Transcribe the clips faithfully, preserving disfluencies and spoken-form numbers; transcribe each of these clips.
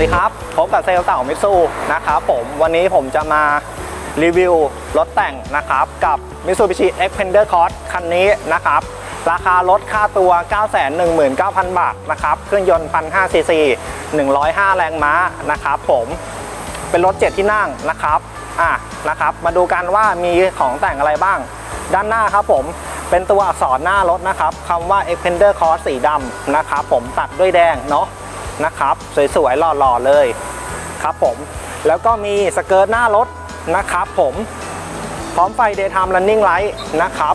สดีครับพบกับเซลล์เต่ามิตซูนะครับผมวันนี้ผมจะมารีวิวรถแต่งนะครับกับ Mitsubishi Xpander Cross คันนี้นะครับราคารถค่าตัว เก้าแสนหนึ่งหมื่นเก้าพัน บาทนะครับเครื่องยนต์ หนึ่งพันห้าร้อย ซี ซี หนึ่งร้อยห้า แรงม้านะครับผมเป็นรถเจ็ดที่นั่งนะครับอ่ะนะครับมาดูกันว่ามีของแต่งอะไรบ้างด้านหน้าครับผมเป็นตัวอักษรหน้ารถนะครับคำว่า Xpander Cross สีดำนะครับผมตัดด้วยแดงเนาะนะครับสวยๆหล่อๆเลยครับผมแล้วก็มีสเกิร์ตหน้ารถนะครับผมพร้อมไฟ Daytime Running Light นะครับ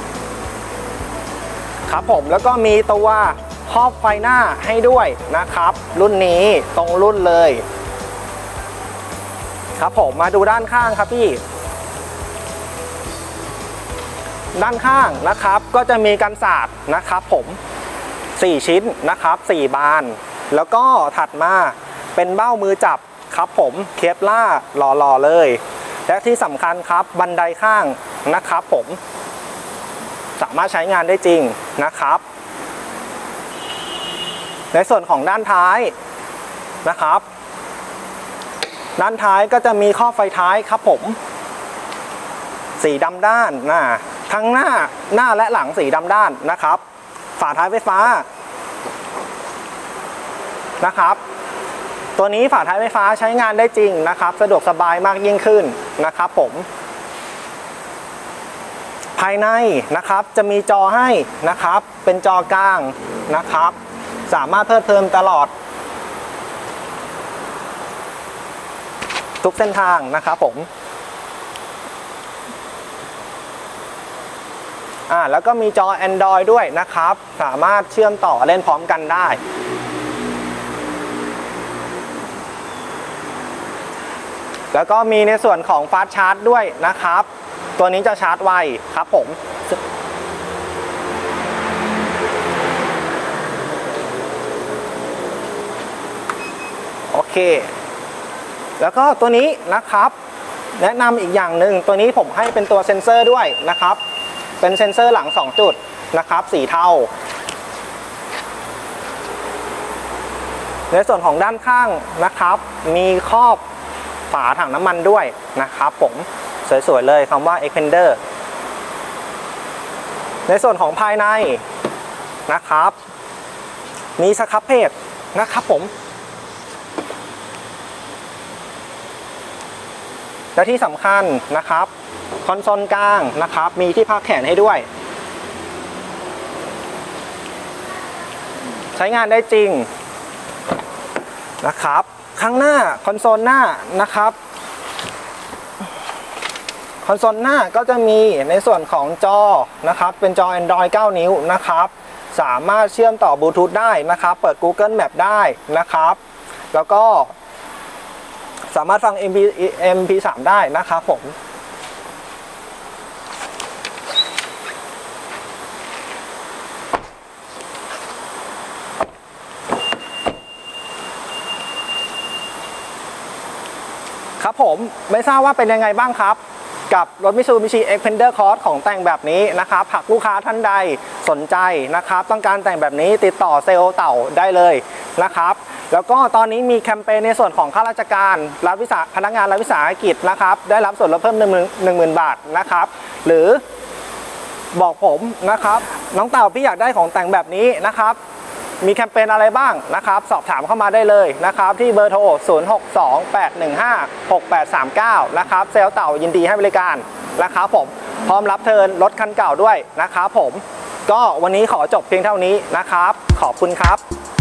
ครับผมแล้วก็มีตัวครอบไฟหน้าให้ด้วยนะครับรุ่นนี้ตรงรุ่นเลยครับผมมาดูด้านข้างครับพี่ด้านข้างนะครับก็จะมีกันศาสตร์นะครับผมสี่ชิ้นนะครับสี่บานแล้วก็ถัดมาเป็นเบ้ามือจับครับผมเคปล่าหล่อๆเลยและที่สำคัญครับบันไดข้างนะครับผมสามารถใช้งานได้จริงนะครับในส่วนของด้านท้ายนะครับด้านท้ายก็จะมีข้อไฟท้ายครับผมสีดำด้านนะทั้งหน้าหน้าและหลังสีดำด้านนะครับฝาท้ายไฟฟ้านะครับตัวนี้ฝาท้ายไฟฟ้าใช้งานได้จริงนะครับสะดวกสบายมากยิ่งขึ้นนะครับผมภายในนะครับจะมีจอให้นะครับเป็นจอกลางนะครับสามารถเพลิดเพลินตลอดทุกเส้นทางนะครับผมอ่าแล้วก็มีจอ Android ด้วยนะครับสามารถเชื่อมต่อเล่นพร้อมกันได้แล้วก็มีในส่วนของฟาสต์ชาร์จด้วยนะครับตัวนี้จะชาร์จไวครับผมโอเคแล้วก็ตัวนี้นะครับแนะนำอีกอย่างหนึ่งตัวนี้ผมให้เป็นตัวเซ็นเซอร์ด้วยนะครับเป็นเซ็นเซอร์หลังสองจุดนะครับสีเทาในส่วนของด้านข้างนะครับมีครอบฝาถังน้ำมันด้วยนะครับผมสวยๆเลยคำว่า Xpander ในส่วนของภายในนะครับมีสครับเพจนะครับผมและที่สำคัญนะครับคอนโซลกลางนะครับมีที่พักแขนให้ด้วยใช้งานได้จริงนะครับข้างหน้าคอนโซลหน้านะครับคอนโซลหน้าก็จะมีในส่วนของจอนะครับเป็นจอ Android เก้า นิ้วนะครับสามารถเชื่อมต่อบลูทูธได้นะครับเปิด Google Map ได้นะครับแล้วก็สามารถฟัง เอ็ม พี สาม ได้นะครับผมครับผมไม่ทราบว่าเป็นยังไงบ้างครับกับรถ Mitsubishi Xpander Cross ของแต่งแบบนี้นะครับหากลูกค้าท่านใดสนใจนะครับต้องการแต่งแบบนี้ติดต่อเซลล์เต่าได้เลยนะครับแล้วก็ตอนนี้มีแคมเปญในส่วนของข้าราชการรัฐวิสาพนักงานรัฐวิสาหกิจนะครับได้รับส่วนลดเพิ่มหนึ่งหมื่นบาทนะครับหรือบอกผมนะครับน้องเต่าพี่อยากได้ของแต่งแบบนี้นะครับมีแคมเปญอะไรบ้างนะครับสอบถามเข้ามาได้เลยนะครับที่เบอร์โทรศูนย์ หก สอง แปด หนึ่ง ห้า หก แปด สาม เก้านะครับเซลล์เต่ายินดีให้บริการนะครับผมพร้อมรับเทิร์นรถคันเก่าด้วยนะครับผมก็วันนี้ขอจบเพียงเท่านี้นะครับขอบคุณครับ